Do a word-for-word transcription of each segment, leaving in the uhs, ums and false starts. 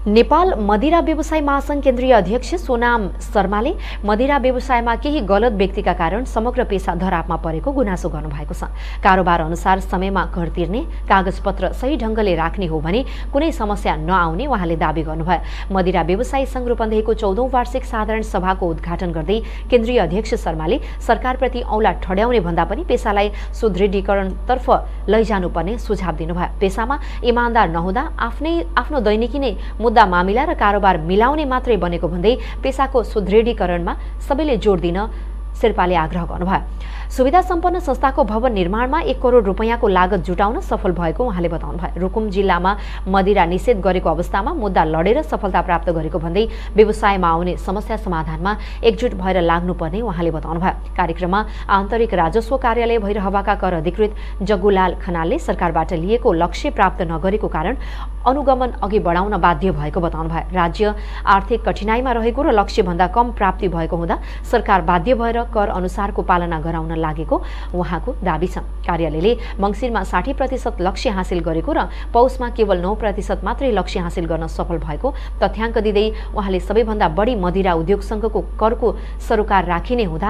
नेपाल मदिरा व्यवसाय महासंघ केन्द्रीय अध्यक्ष सोनाम शर्माले मदिरा व्यवसायमा केही गलत व्यक्तिका कारण समग्र पेशा धरापमा परेको गुनासो गर्नुभएको छ। कारोबार अनुसार समयमा कर तिर्ने, कागजपत्र सही ढंगले राख्ने हो भने कुनै समस्या नआउने उहाँले दावी गर्नुभयो। मदिरा व्यवसायी संघ रूपन्देहीको चौधौं वार्षिक साधारण सभाको उद्घाटन गर्दै केन्द्रीय अध्यक्ष शर्माले सरकारप्रति औँला ठड्याउने भन्दा पनि पेशालाई सुदृढीकरणतर्फ लैजानुपर्ने सुझाव दिनुभयो। पेशामा इमानदार नहुँदा आफ्नै आफ्नो दैनिकी नै मुद्दा मामिला र कारोबार मिलाउने मात्रै बनेको भन्दै पेशाको सुदृढीकरणमा सबैले जोड दिन शेर्पाले आग्रह गर्नुभयो। सुविधा सम्पन्न संस्थाको भवन निर्माणमा एक करोड रुपैयाँको लागत जुटाउन सफल भएको उहाँले बताउनुभयो। रुकुम जिल्लामा मदिरा निषेध गरेको अवस्थामा मुद्दा लडेर सफलता प्राप्त गरेको भन्दै व्यवसायमा आउने समस्या समाधानमा एकजुट भएर लाग्नुपर्ने उहाँले बताउनुभयो। कार्यक्रममा आन्तरिक राजस्व कार्यालय भैरहवाका कर अधिकृत जग्गुलाल खनालले सरकारबाट लिएको लक्ष्य प्राप्त नगरेको कारण अनुगमन अघि बढाउन बाध्य भएको बताउनुभयो। राज्य आर्थिक कठिनाइमा रहेको र लक्ष्यभन्दा कम प्राप्ति भएको हुँदा सरकार बाध्य भएर कर अनुसारको पालना गराउन लागेको उहाँको दाबी छ। कार्यालयले मंसिरमा साठी प्रतिशत लक्ष्य हासिल गरेको र पौषमा केवल नौ प्रतिशत मात्रै लक्ष्य हासिल गर्न सफल भएको तथ्याङ्क दिँदै उहाँले सबैभन्दा बढी मदिरा उद्योग संघको करको सरोकार राखिने हुँदा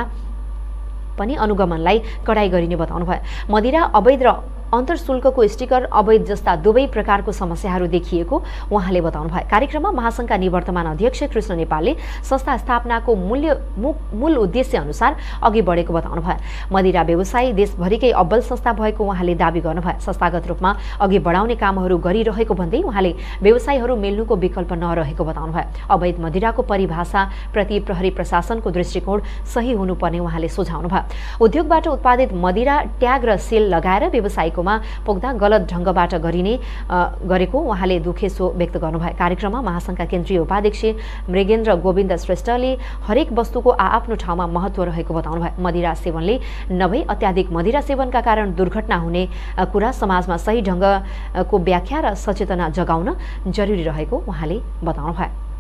पनि अनुगमनलाई कडाई गरिने बताउनुभयो। मदिरा अवैध र अन्तरशुल्कको स्टिकर अवैध जस्ता दुवै प्रकारको समस्याहरू देखिएको उहाँले बताउनुभयो। कार्यक्रममा महासंघका निवर्तमान अध्यक्ष कृष्ण नेपालले संस्था स्थापनाको मूल्य मूल उद्देश्य अनुसार अघि बढेको बताउनुभयो। मदिरा व्यवसायी देशभरिकै अब्बल संस्था भएको उहाँले दावी गर्नुभयो। संस्थागत रूपमा अघि बढाउने कामहरू गरिरहेको भन्दै उहाँले व्यवसायीहरू मिल्नुको विकल्प नरहेको बताउनुभयो। अवैध मदिराको परिभाषा प्रति प्रहरी प्रशासनको दृष्टिकोण सही हुनुपर्ने उहाँले सुझाउनुभयो। उद्योगबाट उत्पादित मदिरा ट्याग र सेल लगाएर व्यवसायीको पुग्दा गलत ढंगबाट गरिने गरेको उहाँले दुखेसो व्यक्त गर्नुभयो। कार्यक्रममा महासंघका केन्द्रीय उपाध्यक्ष मृगेन्द्र गोविन्द श्रेष्ठले हरेक वस्तुको आआफ्नो ठाउँमा महत्व रहेको बताउनुभयो। मदिरा सेवनले नभई अत्याधिक मदिरा सेवनका कारण दुर्घटना हुने कुरा समाजमा सही ढंगको व्याख्या र सचेतना जगाउन जरुरी रहेको उहाँले बताउनुभयो।